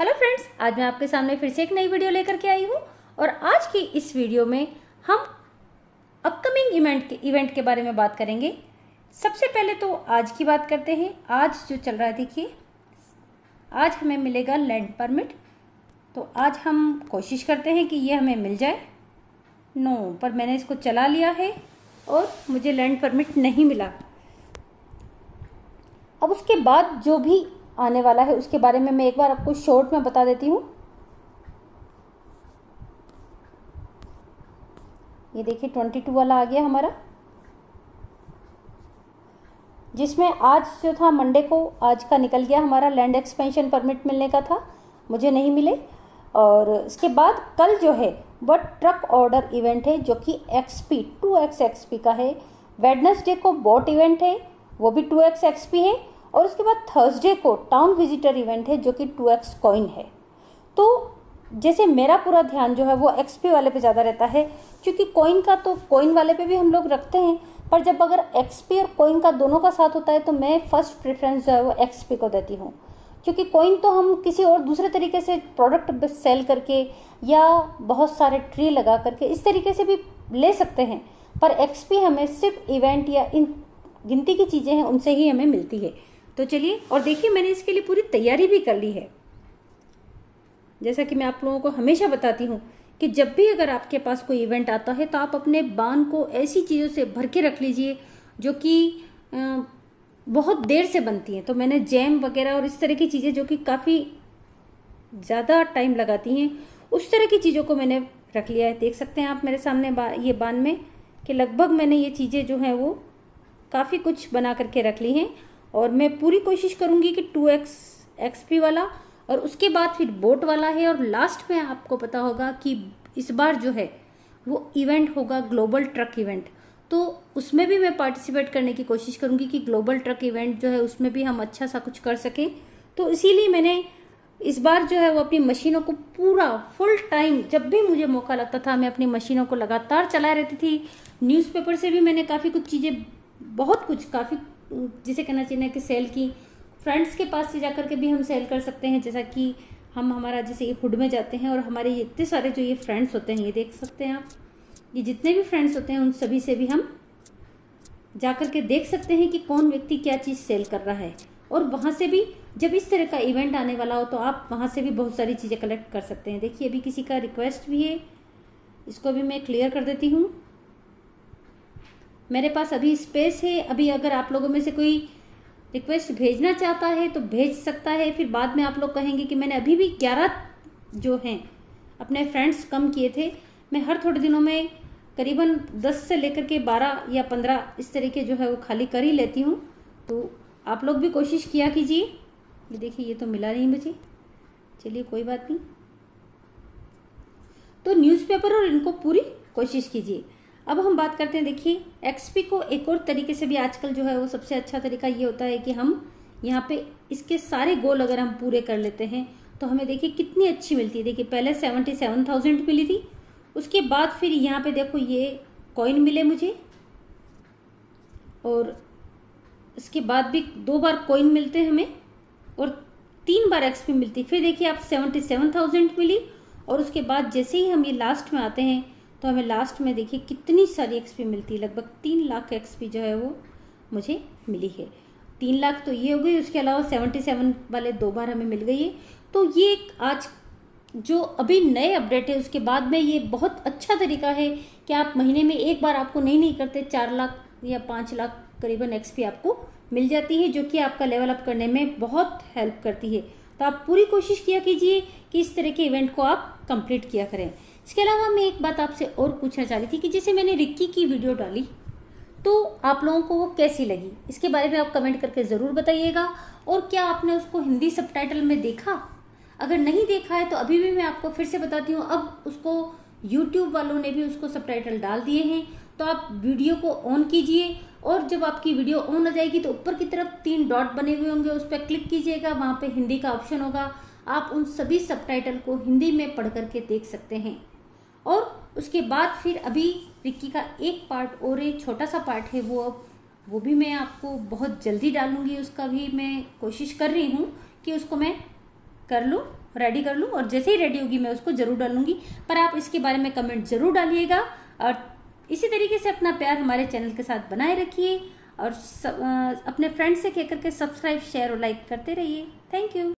Hello friends, आज मैं आपके सामने फिर से एक नई वीडियो लेकर के आई हूँ और आज की इस वीडियो में हम अपकमिंग इवेंट के बारे में बात करेंगे। सबसे पहले तो आज की बात करते हैं। आज जो चल रहा है, देखिए आज हमें मिलेगा लैंड परमिट। तो आज हम कोशिश करते हैं कि ये हमें मिल जाए। पर मैंने इसको चला लिया है और मुझे लैंड परमिट नहीं मिला। अब उसके बाद जो भी आने वाला है उसके बारे में मैं एक बार आपको शॉर्ट में बता देती हूँ। ये देखिए 22 वाला आ गया हमारा, जिसमें आज जो था मंडे को आज का निकल गया हमारा लैंड एक्सपेंशन परमिट मिलने का था, मुझे नहीं मिले। और इसके बाद कल जो है वह ट्रक ऑर्डर इवेंट है जो कि XP 2x XP का है। वेडनेसडे को बोट इवेंट है, वो भी 2x XP है। और उसके बाद थर्सडे को टाउन विजिटर इवेंट है जो कि 2x कॉइन है। तो जैसे मेरा पूरा ध्यान जो है वो XP वाले पे ज़्यादा रहता है, क्योंकि कॉइन का तो कॉइन वाले पे भी हम लोग रखते हैं, पर जब अगर XP और कॉइन का दोनों का साथ होता है तो मैं फर्स्ट प्रेफरेंस जो है वो XP को देती हूँ। क्योंकि कॉइन तो हम किसी और दूसरे तरीके से प्रोडक्ट सेल करके या बहुत सारे ट्री लगा करके इस तरीके से भी ले सकते हैं, पर XP हमें सिर्फ इवेंट या इन गिनती की चीज़ें हैं उनसे ही हमें मिलती है। तो चलिए, और देखिए मैंने इसके लिए पूरी तैयारी भी कर ली है। जैसा कि मैं आप लोगों को हमेशा बताती हूँ कि जब भी अगर आपके पास कोई इवेंट आता है तो आप अपने बान को ऐसी चीज़ों से भर के रख लीजिए जो कि बहुत देर से बनती हैं। तो मैंने जैम वगैरह और इस तरह की चीज़ें जो कि काफ़ी ज़्यादा टाइम लगाती हैं, उस तरह की चीज़ों को मैंने रख लिया है। देख सकते हैं आप मेरे सामने ये बान में कि लगभग मैंने ये चीज़ें जो हैं वो काफ़ी कुछ बना करके रख ली हैं। और मैं पूरी कोशिश करूंगी कि 2x XP वाला और उसके बाद फिर बोट वाला है। और लास्ट में आपको पता होगा कि इस बार जो है वो इवेंट होगा ग्लोबल ट्रक इवेंट। तो उसमें भी मैं पार्टिसिपेट करने की कोशिश करूंगी कि ग्लोबल ट्रक इवेंट जो है उसमें भी हम अच्छा सा कुछ कर सकें। तो इसीलिए मैंने इस बार जो है वो अपनी मशीनों को पूरा फुल टाइम, जब भी मुझे मौका लगता था मैं अपनी मशीनों को लगातार चलाए रहती थी। न्यूज़पेपर से भी मैंने काफ़ी कुछ चीज़ें, बहुत कुछ, काफ़ी जिसे कहना चाहिए कि सेल की, फ्रेंड्स के पास से जाकर के भी हम सेल कर सकते हैं। जैसा कि हमारा जैसे ये हुड में जाते हैं और हमारे इतने सारे जो ये फ्रेंड्स होते हैं, ये देख सकते हैं आप, ये जितने भी फ्रेंड्स होते हैं उन सभी से भी हम जाकर के देख सकते हैं कि कौन व्यक्ति क्या चीज़ सेल कर रहा है। और वहाँ से भी जब इस तरह का इवेंट आने वाला हो तो आप वहाँ से भी बहुत सारी चीज़ें कलेक्ट कर सकते हैं। देखिए अभी किसी का रिक्वेस्ट भी है, इसको भी मैं क्लियर कर देती हूँ। मेरे पास अभी स्पेस है। अभी अगर आप लोगों में से कोई रिक्वेस्ट भेजना चाहता है तो भेज सकता है। फिर बाद में आप लोग कहेंगे कि मैंने अभी भी 11 जो हैं अपने फ्रेंड्स कम किए थे। मैं हर थोड़े दिनों में करीबन 10 से लेकर के 12 या 15 इस तरीके जो है वो खाली कर ही लेती हूँ। तो आप लोग भी कोशिश किया कीजिए। ये देखिए ये तो मिला नहीं मुझे, चलिए कोई बात नहीं। तो न्यूज़पेपर और इनको पूरी कोशिश कीजिए। अब हम बात करते हैं, देखिए XP को एक और तरीके से भी आजकल जो है वो सबसे अच्छा तरीका ये होता है कि हम यहाँ पे इसके सारे गोल अगर हम पूरे कर लेते हैं तो हमें देखिए कितनी अच्छी मिलती है। देखिए पहले 77,000 मिली थी, उसके बाद फिर यहाँ पे देखो ये कॉइन मिले मुझे, और इसके बाद भी 2 बार कॉइन मिलते हैं हमें और 3 बार XP मिलती। फिर देखिए आप 77,000 मिली, और उसके बाद जैसे ही हम ये लास्ट में आते हैं तो हमें लास्ट में देखिए कितनी सारी XP मिलती है। लगभग 3 लाख XP जो है वो मुझे मिली है। 3 लाख तो ये हो गई, उसके अलावा 77 वाले 2 बार हमें मिल गई है। तो ये एक आज जो अभी नए अपडेट है उसके बाद में ये बहुत अच्छा तरीका है कि आप महीने में एक बार, आपको नहीं करते 4 लाख या 5 लाख करीबन XP आपको मिल जाती है, जो कि आपका लेवल अप करने में बहुत हेल्प करती है। तो आप पूरी कोशिश किया कीजिए कि इस तरह के इवेंट को आप कंप्लीट किया करें। इसके अलावा मैं एक बात आपसे और पूछना चाह रही थी कि जैसे मैंने रिक्की की वीडियो डाली तो आप लोगों को वो कैसी लगी, इसके बारे में आप कमेंट करके ज़रूर बताइएगा। और क्या आपने उसको हिंदी सबटाइटल में देखा? अगर नहीं देखा है तो अभी भी मैं आपको फिर से बताती हूँ, अब उसको YouTube वालों ने भी उसको सबटाइटल डाल दिए हैं। तो आप वीडियो को ऑन कीजिए और जब आपकी वीडियो ऑन हो जाएगी तो ऊपर की तरफ 3 डॉट बने हुए होंगे, उस पर क्लिक कीजिएगा, वहाँ पे हिंदी का ऑप्शन होगा। आप उन सभी सबटाइटल को हिंदी में पढ़ करके देख सकते हैं। और उसके बाद फिर अभी रिक्की का एक पार्ट और, एक छोटा सा पार्ट है वो भी मैं आपको बहुत जल्दी डालूंगी। उसका भी मैं कोशिश कर रही हूँ कि उसको मैं कर लूँ रेडी कर लूँ, और जैसे ही रेडी होगी मैं उसको जरूर डालूंगी। पर आप इसके बारे में कमेंट जरूर डालिएगा, और इसी तरीके से अपना प्यार हमारे चैनल के साथ बनाए रखिए, और अपने फ्रेंड्स से कह करके सब्सक्राइब, शेयर और लाइक करते रहिए। Thank you.